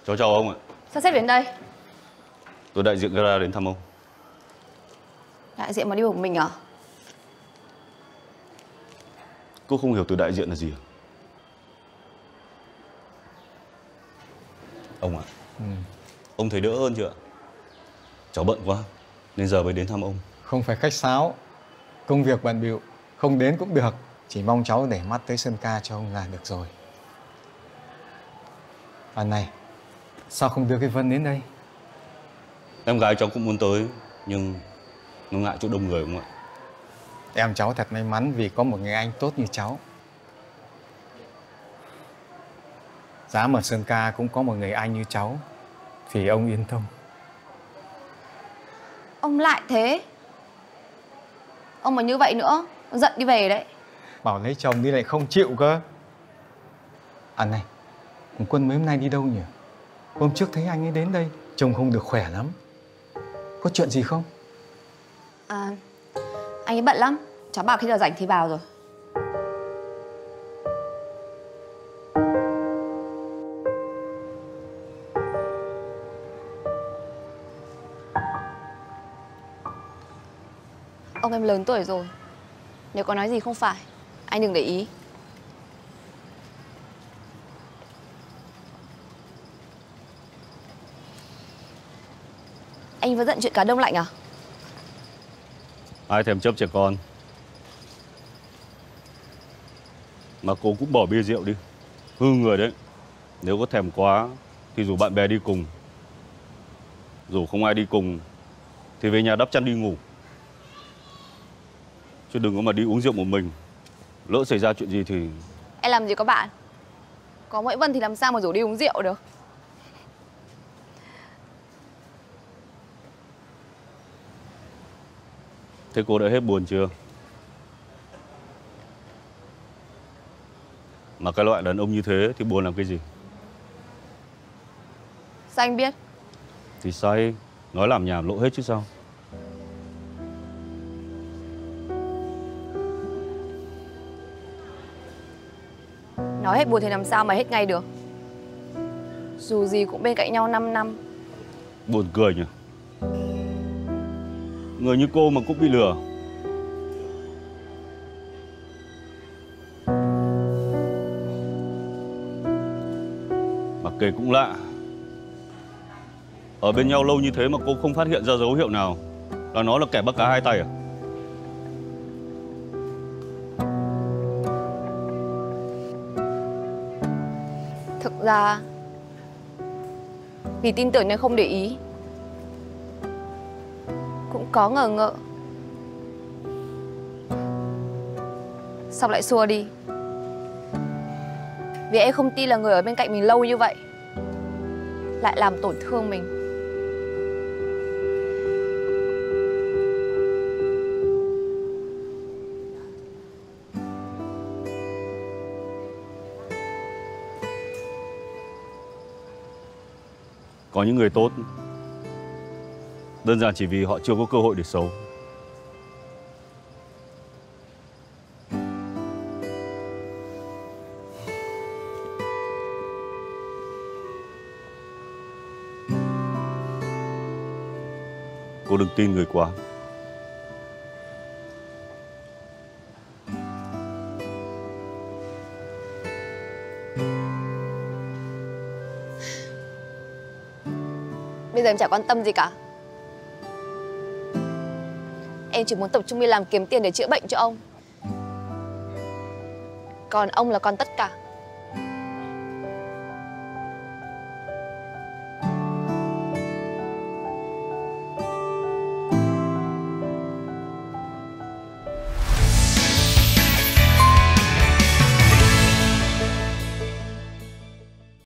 Cháu chào ông ạ. Sao sếp đến đây? Tôi đại diện gara đến thăm ông. Đại diện mà đi một mình à? Cô không hiểu từ đại diện là gì à? Ông ạ. Ông thấy đỡ hơn chưa ạ? Cháu bận quá nên giờ mới đến thăm ông. Không phải khách sáo. Công việc bận bịu, không đến cũng được. Chỉ mong cháu để mắt tới Sơn Ca cho ông là được rồi. À này, sao không đưa cái Vân đến đây? Em gái cháu cũng muốn tới nhưng nó ngại chỗ đông người không ạ? Em cháu thật may mắn vì có một người anh tốt như cháu. Giá mà Sơn Ca cũng có một người anh như cháu thì ông yên tâm. Ông lại thế. Ông mà như vậy nữa, giận đi về đấy. Bảo lấy chồng đi lại không chịu cơ. À này, thằng Quân mấy hôm nay đi đâu nhỉ? Hôm trước thấy anh ấy đến đây, trông không được khỏe lắm. Có chuyện gì không? À, anh ấy bận lắm. Cháu bảo khi nào rảnh thì vào rồi. Ông em lớn tuổi rồi. Nếu có nói gì không phải, anh đừng để ý. Anh vẫn giận chuyện cá đông lạnh à? Ai thèm chấp trẻ con. Mà cô cũng bỏ bia rượu đi. Hư người đấy. Nếu có thèm quá thì rủ bạn bè đi cùng. Dù không ai đi cùng thì về nhà đắp chăn đi ngủ. Chứ đừng có mà đi uống rượu một mình. Lỡ xảy ra chuyện gì thì... Em làm gì có bạn. Có mỗi Vân thì làm sao mà rủ đi uống rượu được. Thế cô đã hết buồn chưa? Mà cái loại đàn ông như thế thì buồn làm cái gì? Sao anh biết? Thì say, nói làm nhảm lộ hết chứ sao. Nói hết buồn thì làm sao mà hết ngay được. Dù gì cũng bên cạnh nhau 5 năm. Buồn cười nhỉ. Người như cô mà cũng bị lừa. Mà kể cũng lạ. Ở bên nhau lâu như thế mà cô không phát hiện ra dấu hiệu nào là nó là kẻ bắt cá hai tay à? Thực ra vì tin tưởng nên không để ý. Cũng có ngờ ngợ. Xong lại xua đi. Vì em không tin là người ở bên cạnh mình lâu như vậy lại làm tổn thương mình. Có những người tốt đơn giản chỉ vì họ chưa có cơ hội để xấu. Cô đừng tin người quá. Bây giờ em chả quan tâm gì cả. Em chỉ muốn tập trung đi làm kiếm tiền để chữa bệnh cho ông. Còn ông là con tất cả.